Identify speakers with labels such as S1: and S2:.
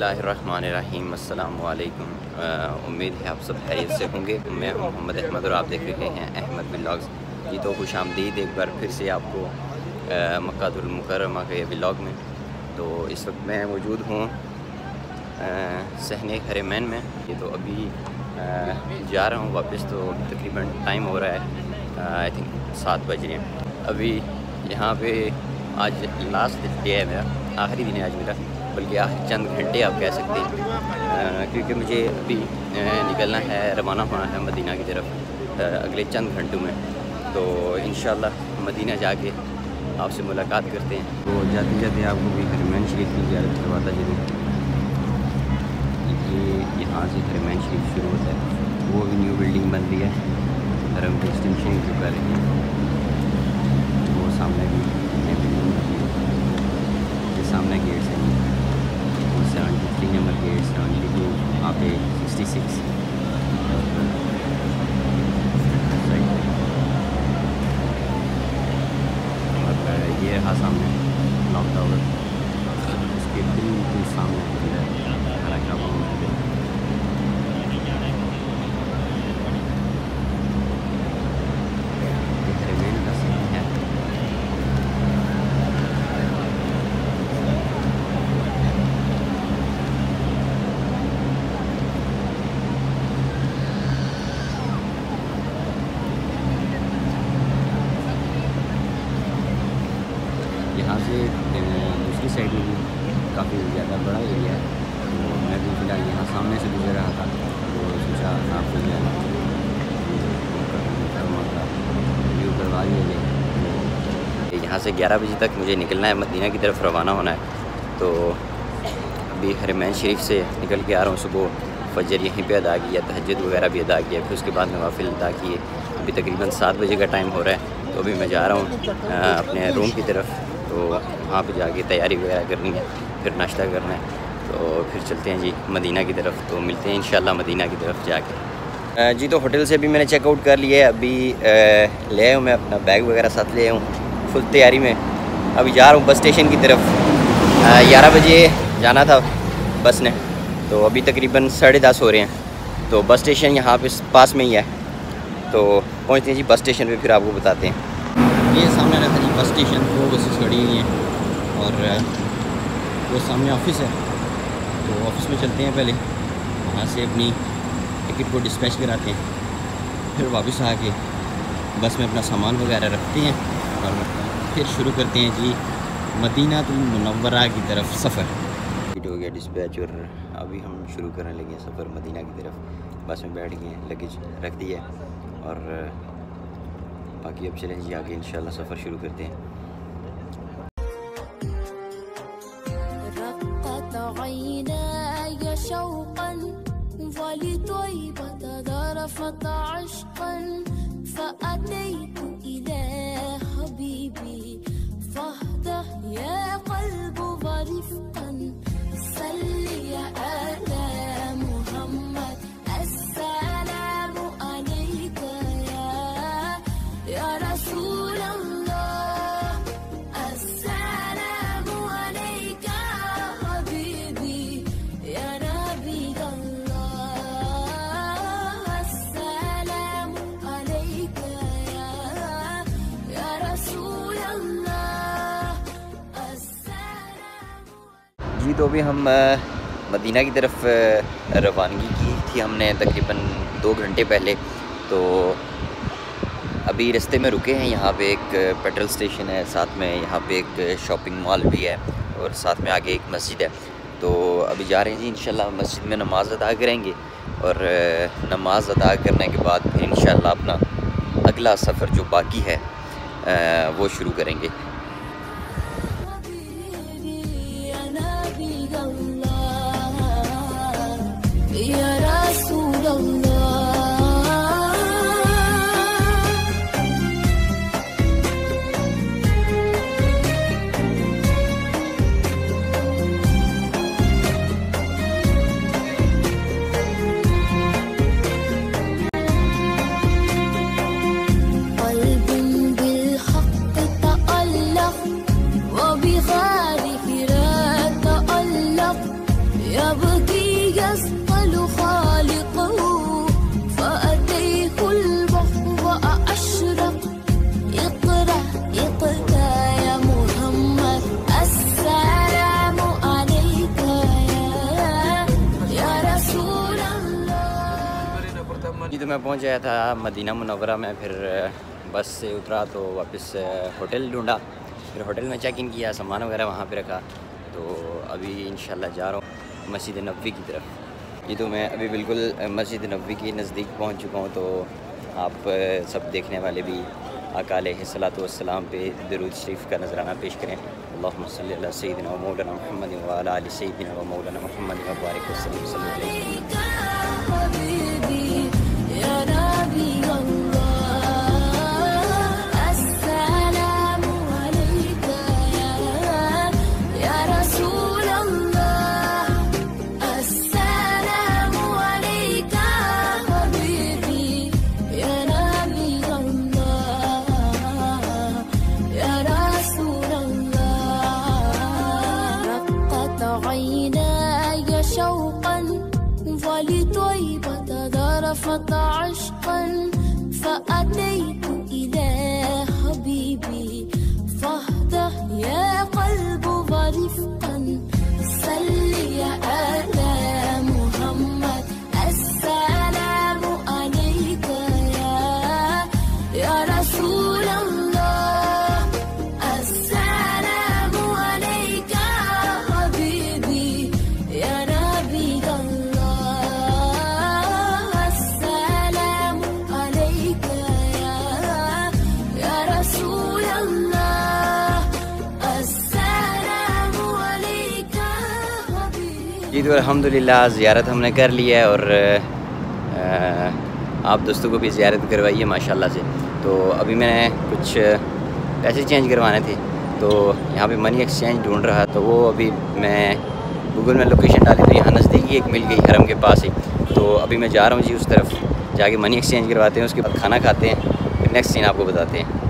S1: बिस्मिल्लाहिर्रहमानिर्रहीम अस्सलाम वालेकुम। उम्मीद है आप सब खैरियत से होंगे। मैं हूं मोहम्मद अहमद और आप देख रहे हैं अहमद व्लॉग्स। जी तो खुश आमदीद एक बार फिर से आपको मक्कातुल मुकर्रमा के व्लॉग में। तो इस वक्त मैं मौजूद हूँ सहने हरमैन में। ये तो अभी जा रहा हूँ वापस। तो तकरीबन टाइम हो रहा है आई थिंक 7 बज रहे हैं। अभी यहाँ पे आज लास्ट डे है मेरा, आखिरी दिन है आज मेरा, बल्कि चंद घंटे आप कह सकते हैं, क्योंकि मुझे अभी निकलना है, रवाना होना है मदीना की तरफ अगले चंद घंटों में। तो इंशाल्लाह मदीना जाके आपसे मुलाकात करते हैं। तो जाते जाते आपको भी हरमैन शरीफ की ज़ियारत करवाता चलूँ। ये यहाँ से हरमैन शरीफ शुरू होता है। वो भी न्यू बिल्डिंग बन रही है, हरम के एक्सटेंशन जो कर रही है। वो सामने भी नई बिल्डिंग बन रही है। ये सामने गेट है, 73 नंबर गेट, 72 वहाँ पे 66 और ये रहा सामने क्लॉक टावर। इसके बिल्कुल सामने खड़ा क्या हुआ यहाँ से दूसरी साइड में भी काफ़ी ज़्यादा बड़ा एरिया है। तो मैं भी फिलहाल यहाँ सामने से गुजर रहा था, तो सोचा आपको व्यू करवा दिया जाए। यहाँ से 11 बजे तक मुझे निकलना है, मदीना की तरफ रवाना होना है। तो अभी हरमैन शरीफ से निकल के आ रहा हूँ। सुबह फजर यहीं पे अदा किया, तहज्जुद वगैरह भी अदा किया, फिर उसके बाद नवाफिल अदा किए। अभी तकरीबन 7 बजे का टाइम हो रहा है। तो अभी मैं जा रहा हूँ अपने रूम की तरफ। तो वहाँ पे जाके तैयारी वगैरह करनी है, फिर नाश्ता करना है। तो फिर चलते हैं जी मदीना की तरफ। तो मिलते हैं इंशाल्लाह मदीना की तरफ जाके। जी तो होटल से भी मैंने चेकआउट कर लिया है। अभी ले आया हूँ, मैं अपना बैग वगैरह साथ ले आया हूँ, फुल तैयारी में। अभी जा रहा हूँ बस स्टेशन की तरफ। 11 बजे जाना था बस ने, तो अभी तकरीबन 10:30 हो रहे हैं। तो बस स्टेशन यहाँ पे पास में ही है। तो पहुँचते हैं जी बस स्टेशन पे, फिर आपको बताते हैं। ये सामने रहता है जी बस स्टेशन, 2 बसेस खड़ी हुई हैं और वो सामने ऑफिस है। तो ऑफिस में चलते हैं, पहले वहाँ से अपनी टिकट को डिस्पैच कराते हैं, फिर वापस आके बस में अपना सामान वगैरह रखते हैं और फिर शुरू करते हैं जी मदीनातुल मुनव्वरा की तरफ सफ़र। टिकट हो गया डिस्पैच और अभी हम शुरू करने लगे सफ़र मदीना की तरफ। बस में बैठ गए, लगेज रख दिया और बाकी अब चलें जी आगे इंशाल्लाह सफ़र शुरू करते हैं। जी तो अभी हम मदीना की तरफ रवानगी की थी हमने तकरीबन 2 घंटे पहले। तो अभी रास्ते में रुके हैं। यहाँ पे एक पेट्रोल स्टेशन है, साथ में यहाँ पे एक शॉपिंग मॉल भी है और साथ में आगे एक मस्जिद है। तो अभी जा रहे हैं जी इंशाल्लाह मस्जिद में नमाज़ अदा करेंगे और नमाज़ अदा करने के बाद फिर इंशाल्लाह अपना अगला सफ़र जो बाकी है वो शुरू करेंगे।
S2: قلب بالحق تألق
S1: तो मैं पहुंच गया था मदीना मुनव्वरा में, फिर बस से उतरा तो वापस होटल ढूंढा, फिर होटल में चेक इन किया, सामान वगैरह वहाँ पे रखा। तो अभी इंशाल्लाह जा रहा हूँ मस्जिद नबवी की तरफ। ये तो मैं अभी बिल्कुल मस्जिद नबवी के नज़दीक पहुँच चुका हूँ। तो आप सब देखने वाले भी आका अलैहिस्सलातु वस्सलाम पे दरूद शरीफ का नजराना पेश करें। अल्लाहुम्मा सल्ली अला सय्यिदिना व मौलाना मुहम्मद व अला आलि सय्यिदिना व मौलाना मुहम्मद व बारिक वसल्लम।
S2: ولطيبة ذرفت عشقا فأتيت إلى حبيبي فاهده يا قلب ورفقا صلي على محمد السلام عليك يا رسول الله السلام عليك حبيبي يا نبي
S1: जी। तो अल्हम्दुलिल्लाह ज़ियारत हमने कर लिया है, और आप दोस्तों को भी ज़ियारत करवाइए माशाल्लाह से। तो अभी मैंने कुछ पैसे चेंज करवाने थे, तो यहाँ पे मनी एक्सचेंज ढूंढ रहा, तो वो अभी मैं गूगल में लोकेशन डाली, तो यहाँ नज़दीकी एक मिल गई हरम के पास ही। तो अभी मैं जा रहा हूँ जी उस तरफ, जाके मनी एक्सचेंज करवाते हैं, उसके बाद खाना खाते हैं, फिर नेक्स्ट सीन आपको बताते हैं।